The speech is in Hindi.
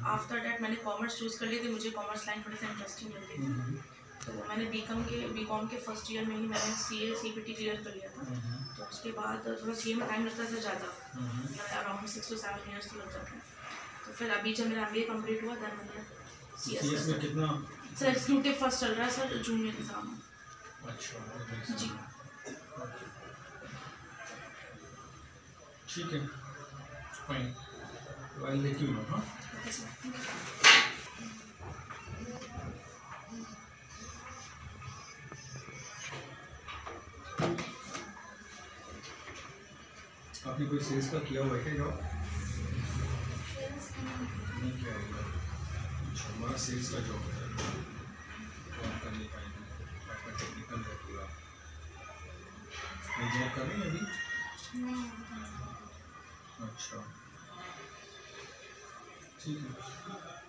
आफ्टर डैट मैंने कॉमर्स चूज़ कर ली थी, मुझे कॉमर्स लाइन थोड़ी सी इंटरेस्टिंग लग रही थी, तो मैंने बीकॉम के फर्स्ट ईयर में ही मैंने CPT क्लियर कर लिया था। तो उसके बाद थोड़ा CA में टाइम लगता था ज़्यादा, अराउंड 6 to 7 years तो लग जाते हैं। तो फिर अभी जब मेरा MBA कंप्लीट हुआ था मैंने CS में कितना सर एग्जीक्यूटिव फर्स्ट चल रहा है सर, जूनियर एग्जाम। अच्छा जी ठीक है, fine, I let you know. हाँ आपने कोई सेल्स का किया हुआ है क्या जॉब? नहीं किया है। अच्छा, हमारा सेल्स का जॉब है, तो आप कर नहीं पाएंगे, आपका टेक्निकल है पूरा। ये जॉब कर रहे हैं अभी? अच्छा ठीक है।